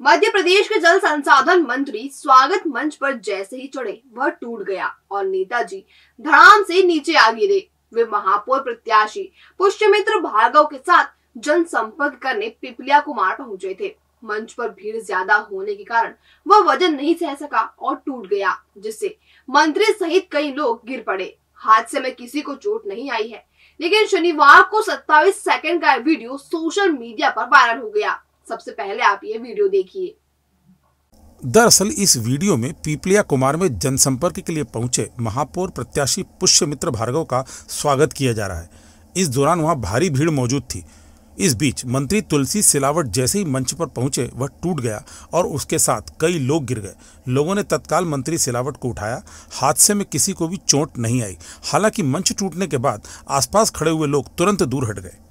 मध्य प्रदेश के जल संसाधन मंत्री स्वागत मंच पर जैसे ही चढ़े वह टूट गया और नेताजी धड़ाम से नीचे आ गिरे। वे महापौर प्रत्याशी पुष्यमित्र भार्गव के साथ जनसंपर्क करने पिपलिया कुमार पहुंचे थे। मंच पर भीड़ ज्यादा होने के कारण वह वजन नहीं सह सका और टूट गया, जिससे मंत्री सहित कई लोग गिर पड़े। हादसे में किसी को चोट नहीं आई है, लेकिन शनिवार को 27 सेकंड का वीडियो सोशल मीडिया पर वायरल हो गया। सबसे पहले आप ये वीडियो देखिए। दरअसल इस वीडियो में पिपलिया कुमार में जनसंपर्क के लिए पहुंचे महापौर प्रत्याशी पुष्यमित्र भार्गव का स्वागत किया जा रहा है। इस दौरान वहां भारी भीड़ मौजूद थी। इस बीच मंत्री तुलसी सिलावट जैसे ही मंच पर पहुंचे वह टूट गया और उसके साथ कई लोग गिर गए। लोगों ने तत्काल मंत्री सिलावट को उठाया। हादसे में किसी को भी चोट नहीं आई। हालांकि मंच टूटने के बाद आसपास खड़े हुए लोग तुरंत दूर हट गए।